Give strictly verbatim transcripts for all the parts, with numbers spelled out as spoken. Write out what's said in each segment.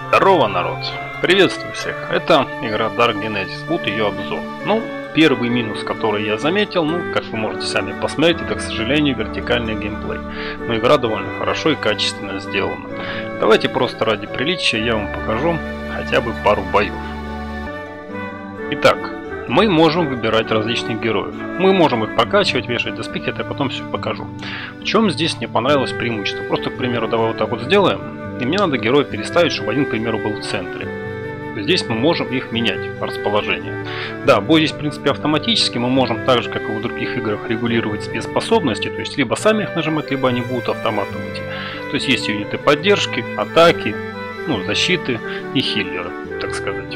Здорово, народ! Приветствую всех! Это игра Dark Genesis, вот ее обзор. Ну, первый минус, который я заметил, ну, как вы можете сами посмотреть, это, к сожалению, вертикальный геймплей. Но игра довольно хорошо и качественно сделана. Давайте просто ради приличия я вам покажу хотя бы пару боев. Итак, мы можем выбирать различных героев. Мы можем их прокачивать, вешать доспехи, это я потом все покажу. В чем здесь мне понравилось преимущество? Просто, к примеру, давай вот так вот сделаем. И мне надо героя переставить, чтобы один, к примеру, был в центре. Здесь мы можем их менять по расположению. Да, бой здесь, в принципе, автоматически. Мы можем так же, как и в других играх, регулировать спецспособности. То есть, либо сами их нажимать, либо они будут автоматом идти. То есть, есть юниты поддержки, атаки, ну, защиты и хиллеры, так сказать.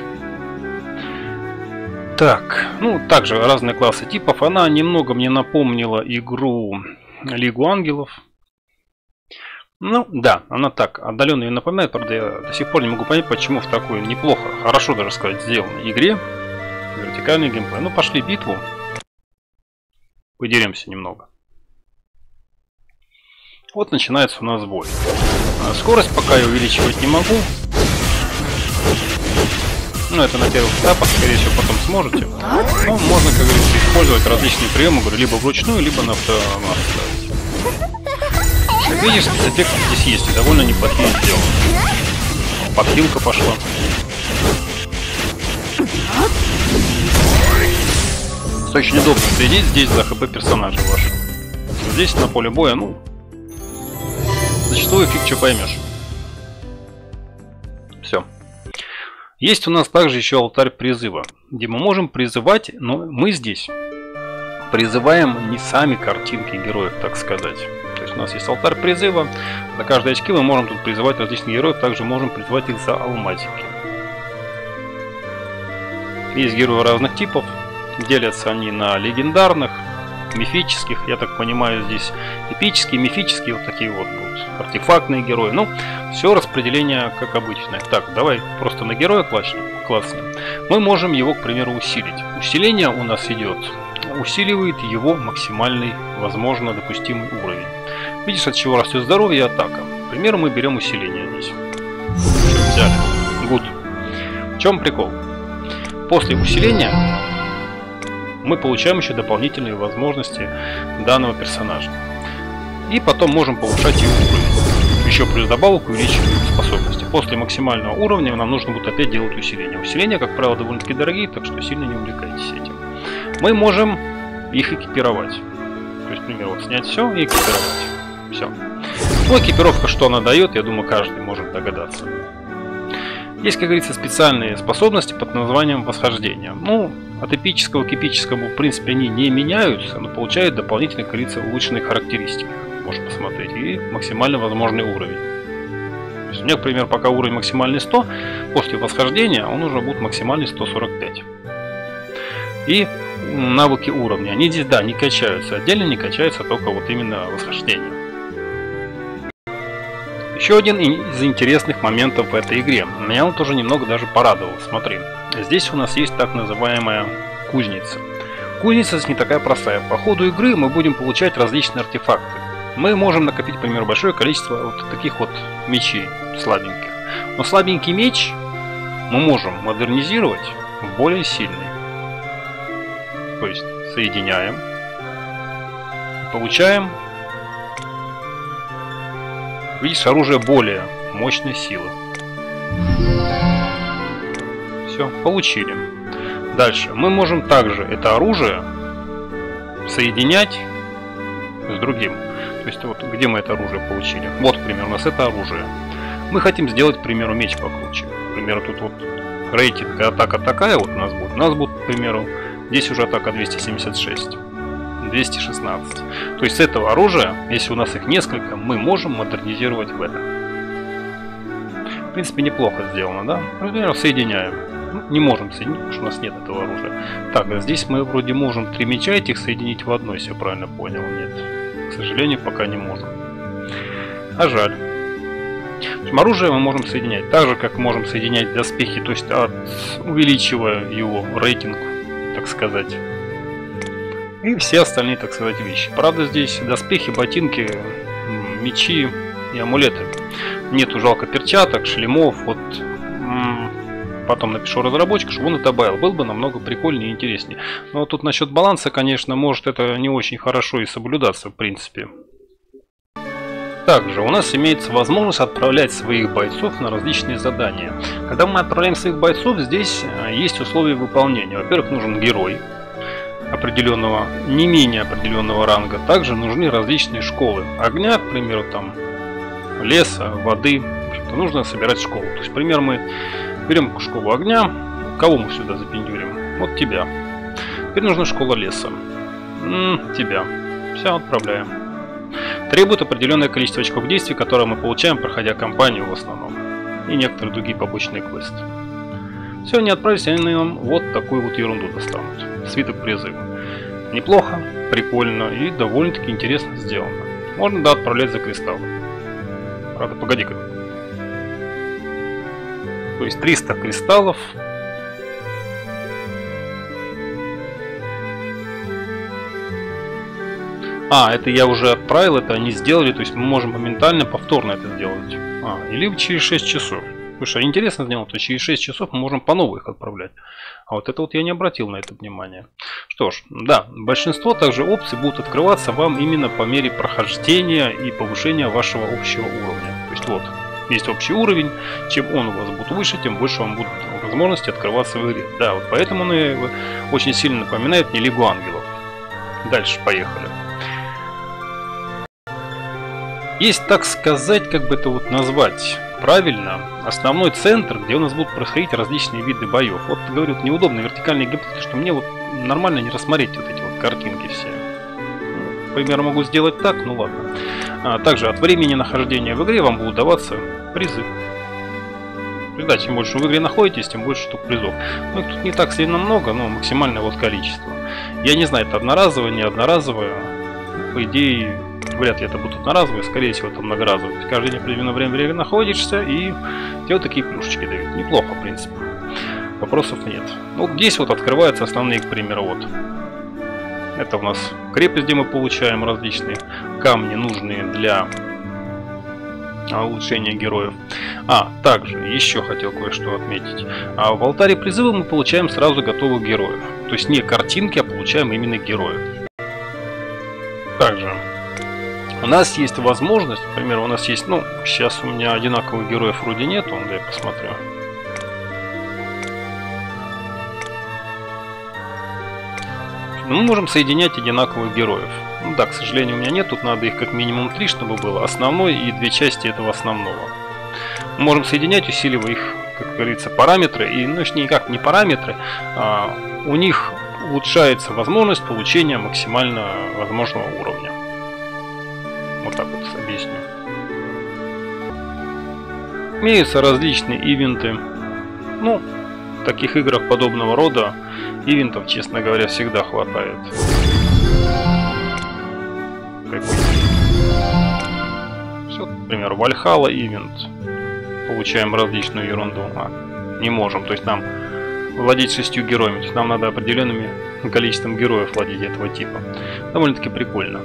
Так, ну, также разные классы типов. Она немного мне напомнила игру Лигу Ангелов. Ну, да, она так, отдаленно ее напоминает, правда, я до сих пор не могу понять, почему в такой неплохо, хорошо даже сказать, сделанной игре вертикальный геймплей. Ну, пошли битву. Подеремся немного. Вот начинается у нас бой. Скорость пока я увеличивать не могу. Ну, это на первых этапах, скорее всего, потом сможете. Ну, можно, как говорится, использовать различные приемы, говорю, либо вручную, либо на автомат ставить. Как видишь, спецэффекты здесь есть и довольно неплохие сделаны. Подхилка пошла. Очень удобно следить здесь за хп персонажа вашего. Здесь на поле боя, ну, зачастую фиг что поймешь. Все. Есть у нас также еще алтарь призыва, где мы можем призывать, но мы здесь призываем не сами картинки героев, так сказать. То есть у нас есть алтарь призыва. За каждые очки мы можем тут призывать различных героев. Также можем призывать их за алмазики. Есть герои разных типов. Делятся они на легендарных, мифических. Я так понимаю, здесь эпические, мифические. Вот такие вот будут артефактные герои. Ну, все распределение как обычно. Так, давай просто на героя класснем. Мы можем его, к примеру, усилить. Усиление у нас идет. Усиливает его максимальный, возможно, допустимый уровень. Видишь, от чего растет здоровье и атака. К примеру, мы берем усиление здесь. Взяли. Good. В чем прикол? После усиления мы получаем еще дополнительные возможности данного персонажа. И потом можем повышать его уровень. Еще плюс добавок увеличиваем способности. После максимального уровня нам нужно будет опять делать усиление. Усиления, как правило, довольно-таки дорогие, так что сильно не увлекайтесь этим. Мы можем их экипировать. То есть, например, вот снять все и экипировать. Все. Ну, экипировка, что она дает, я думаю, каждый может догадаться. Есть, как говорится, специальные способности под названием восхождение. Ну, от эпического к эпическому, в принципе, они не меняются, но получают дополнительно, как говорится, улучшенные характеристики. Можно посмотреть. И максимально возможный уровень. То есть у меня, к примеру, пока уровень максимальный сто, после восхождения он уже будет максимальный сто сорок пять. И навыки уровня, они здесь, да, не качаются. Отдельно не качаются только вот именно восхождение. Еще один из интересных моментов в этой игре. Меня он тоже немного даже порадовал. Смотри, здесь у нас есть так называемая кузница. Кузница здесь не такая простая. По ходу игры мы будем получать различные артефакты. Мы можем накопить, к примеру, большое количество вот таких вот мечей слабеньких. Но слабенький меч мы можем модернизировать в более сильный. То есть соединяем, получаем, видишь, оружие более мощной силы. Все, получили. Дальше мы можем также это оружие соединять с другим. То есть вот где мы это оружие получили. Вот, к примеру, у нас это оружие. Мы хотим сделать, к примеру, меч покруче. К примеру, тут вот рейтинг и атака такая вот у нас будет. У нас будет, к примеру, здесь уже атака двести семьдесят шесть, двести шестнадцать. То есть с этого оружия, если у нас их несколько, мы можем модернизировать в это. В принципе, неплохо сделано, да? Например, соединяем. Ну, не можем соединить, потому что у нас нет этого оружия. Так, а здесь мы вроде можем три меча этих соединить в одно, если я правильно понял. Нет. К сожалению, пока не можем. А жаль. Оружие мы можем соединять. Так же, как можем соединять доспехи, то есть от, увеличивая его рейтинг, так сказать. И все остальные, так сказать, вещи. Правда, здесь доспехи, ботинки, мечи и амулеты. Нету жалко перчаток, шлемов. Вот потом напишу разработчику, чтобы он это добавил. Было бы намного прикольнее и интереснее. Но тут насчет баланса, конечно, может это не очень хорошо и соблюдаться, в принципе. Также у нас имеется возможность отправлять своих бойцов на различные задания. Когда мы отправляем своих бойцов, здесь есть условия выполнения. Во-первых, нужен герой определенного, не менее определенного ранга. Также нужны различные школы огня, к примеру, там леса, воды. Нужно собирать школу. То есть, например, мы берем школу огня. Кого мы сюда запендюрим? Вот тебя. Теперь нужна школа леса. М-м, тебя. Все, отправляем. Требует определенное количество очков действий, которые мы получаем, проходя кампанию в основном. И некоторые другие побочные квесты. Все, они отправились, они нам вот такую вот ерунду достанут. Свиток призыва. Неплохо, прикольно и довольно-таки интересно сделано. Можно, да, отправлять за кристаллы. Правда, погоди-ка. То есть триста кристаллов. А, это я уже отправил, это они сделали, то есть мы можем моментально повторно это сделать. А, или через шесть часов. Слушай, интересно сделано, то через шесть часов мы можем по новой их отправлять. А вот это вот я не обратил на это внимание. Что ж, да, большинство также опций будут открываться вам именно по мере прохождения и повышения вашего общего уровня. То есть вот, есть общий уровень, чем он у вас будет выше, тем больше вам будут возможности открываться в игре. Да, вот поэтому он очень сильно напоминает мне Лигу Ангелов. Дальше, поехали. Есть, так сказать, как бы это вот назвать правильно, основной центр, где у нас будут происходить различные виды боев. Вот, говорю, неудобно вертикальный геймплей, что мне вот нормально не рассмотреть вот эти вот картинки все. К примеру, могу сделать так, ну ладно. А, также от времени нахождения в игре вам будут даваться призы. Да, чем больше вы в игре находитесь, тем больше штук призов. Ну, их тут не так сильно много, но максимальное вот количество. Я не знаю, это одноразовое, не одноразовое. По идее, вряд ли это будут одноразовые, скорее всего, это многоразовые. То есть каждый день определенное время в игре находишься, и тебе вот такие плюшечки дают. Неплохо, в принципе. Вопросов нет. Ну, вот здесь вот открываются основные, к примеру, вот. Это у нас крепость, где мы получаем различные камни, нужные для улучшения героев. А, также еще хотел кое-что отметить. А в алтаре призыва мы получаем сразу готовых героев. То есть не картинки, а получаем именно героев. Также у нас есть возможность, например, у нас есть, ну, сейчас у меня одинаковых героев вроде нету, да, я посмотрю. Мы можем соединять одинаковых героев. Ну да, к сожалению, у меня нет, тут надо их как минимум три, чтобы было основной и две части этого основного. Мы можем соединять, усиливая их, как говорится, параметры, и, ну, никак не параметры, а у них улучшается возможность получения максимально возможного уровня. Вот так вот объясню. Имеются различные ивенты. Ну, в таких играх подобного рода ивентов, честно говоря, всегда хватает. Все, например, Вальхалла ивент. Получаем различную ерунду. А, не можем, то есть нам владеть шестью героями. То есть нам надо определенным количеством героев владеть этого типа. Довольно-таки прикольно.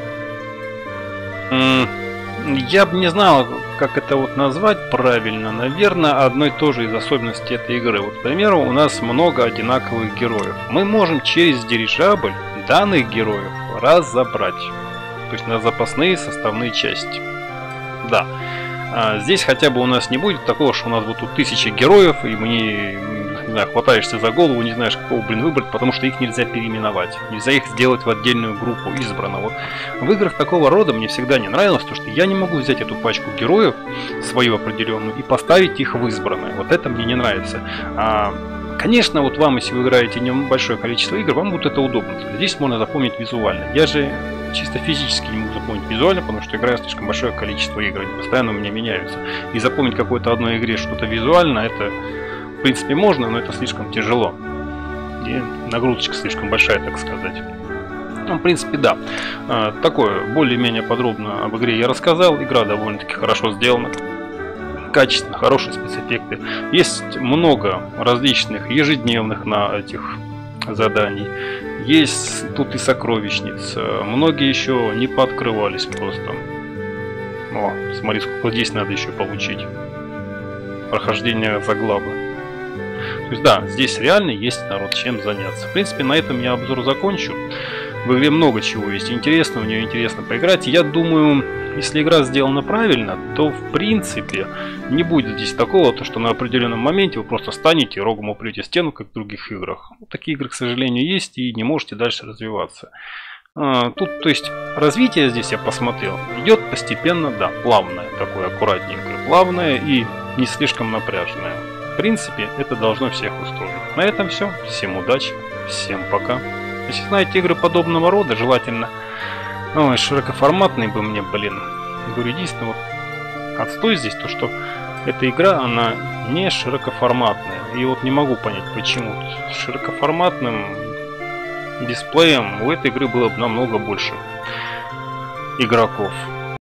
Я бы не знал, как это вот назвать правильно. Наверное, одной тоже из особенностей этой игры. Вот, к примеру, у нас много одинаковых героев. Мы можем через дирижабль данных героев разобрать. То есть на запасные составные части. Да. А здесь хотя бы у нас не будет такого, что у нас будут тут тысячи героев, и мне, не знаю, хватаешься за голову, не знаешь, какого, блин, выбрать, потому что их нельзя переименовать. Нельзя их сделать в отдельную группу избрано. Вот в играх такого рода мне всегда не нравилось, то что я не могу взять эту пачку героев, свою определенную, и поставить их в избранное. Вот это мне не нравится. А, конечно, вот вам, если вы играете небольшое количество игр, вам будет это удобно. Здесь можно запомнить визуально. Я же чисто физически не могу запомнить визуально, потому что играю слишком большое количество игр, они постоянно у меня меняются. И запомнить какой-то одной игре что-то визуально, это в принципе можно, но это слишком тяжело. И нагрузочка слишком большая, так сказать. Ну, в принципе, да. Такое, более-менее подробно об игре я рассказал. Игра довольно-таки хорошо сделана. Качественно, хорошие спецэффекты. Есть много различных ежедневных на этих заданий. Есть тут и сокровищниц. Многие еще не пооткрывались просто. О, смотри, сколько здесь надо еще получить. Прохождение заглавы. То есть да, здесь реально есть народ чем заняться. В принципе, на этом я обзор закончу. В игре много чего есть интересного, в нее интересно поиграть. Я думаю, если игра сделана правильно, то в принципе не будет здесь такого, то, что на определенном моменте вы просто станете и рогом упрете стену, как в других играх. Такие игры, к сожалению, есть, и не можете дальше развиваться. А, тут, то есть, развитие здесь, я посмотрел, идет постепенно, да, плавное, такое аккуратненькое, плавное и не слишком напряженное. В принципе, это должно всех устроить. На этом все. Всем удачи, всем пока. Если знаете игры подобного рода, желательно, ой, широкоформатный бы мне, блин, говорю, единственное, вот отстой здесь, то что эта игра, она не широкоформатная. И вот не могу понять, почему. С широкоформатным дисплеем у этой игры было бы намного больше игроков.